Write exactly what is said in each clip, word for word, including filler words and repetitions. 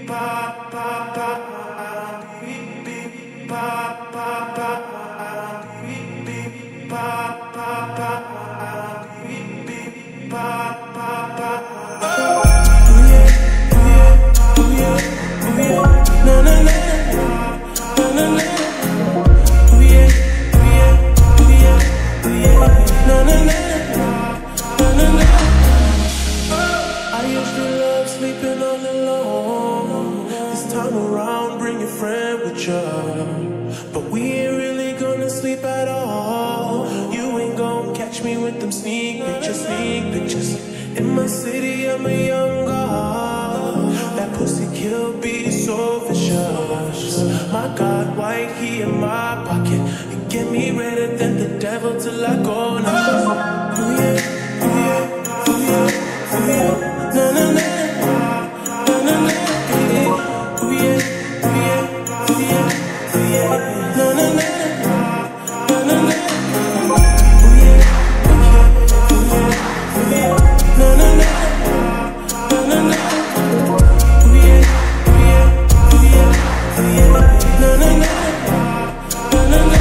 But we ain't really gonna sleep at all. You ain't gonna catch me with them sneak pictures, sneak pictures. In my city, I'm a young god. That pussy kill be so vicious. My God, white he in my pocket. You get me redder than the devil till I go now. Ooh yeah, ooh yeah, ooh yeah, ooh yeah. Na na na, na na na, yeah. Ooh yeah, ooh yeah, ooh yeah. Na na na, na na na. Ooh yeah, ooh yeah, ooh yeah, ooh yeah. Na na na, na na na. Ooh yeah, ooh yeah, ooh yeah, ooh yeah. Na na na, na na na.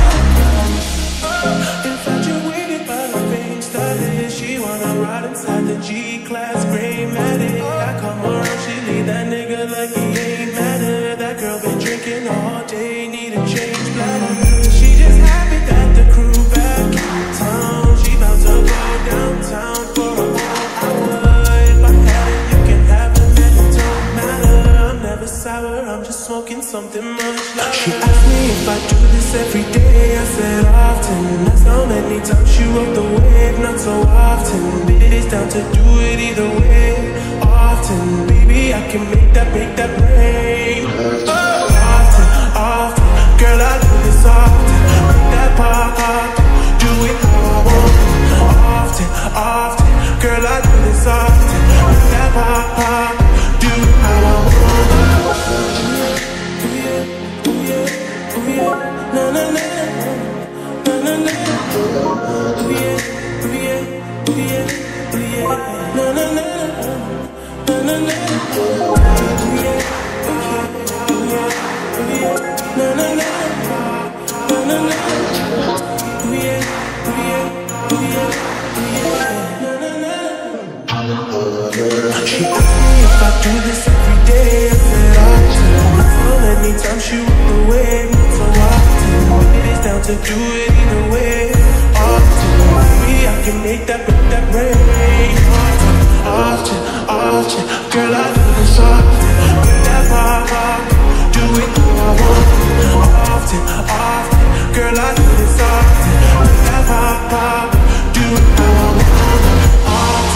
Infatuated by the fame stylist, she wanna ride inside the G-Class gray Matic. I come around, she leave that nigga like he ain't matter. That girl been drinking all day, need a change bladder. She just happy that the crew back in town. She bout to go downtown for a whole hour. If I had it, you can have it, man, it don't matter. I'm never sour, I'm just smoking something much louder. She asked me if I do this every day, I said often. That's how many times she rode the wave, not so often. Bitch down to do it either way, often. Baby, I can make that, make that rain. Often, often, girl, I do this often. Make that pop up, do it how I want. Often, often, girl, I do this often. Make that pop up, do it how I want. Ooh yeah, ooh yeah, ooh yeah, na na na, na na na. Ooh yeah, ooh yeah, ooh yeah, ooh yeah, na na na, na na na. Ooh yeah, ooh yeah, ooh yeah, ooh yeah, na na na, na na na. Ooh yeah, ooh yeah, ooh yeah, ooh yeah, na na na. She asked me if I do this every day, I said often. How many times she walked away, not so often. It is down to do it either way, often. Maybe I can make that, make that rain. Often, often, girl, I do this often. Make that pop up, do it how I want. Often, often, girl, I do this often. Make that pop up, do it how I want. Often.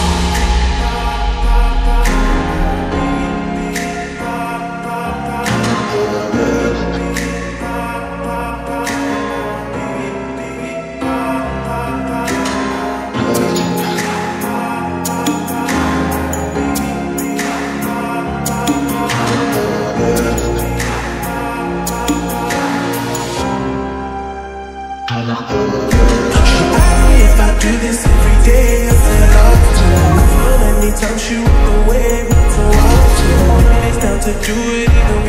Do this every day, I said often. How many times you walk away, not so often. It's down to do it either way.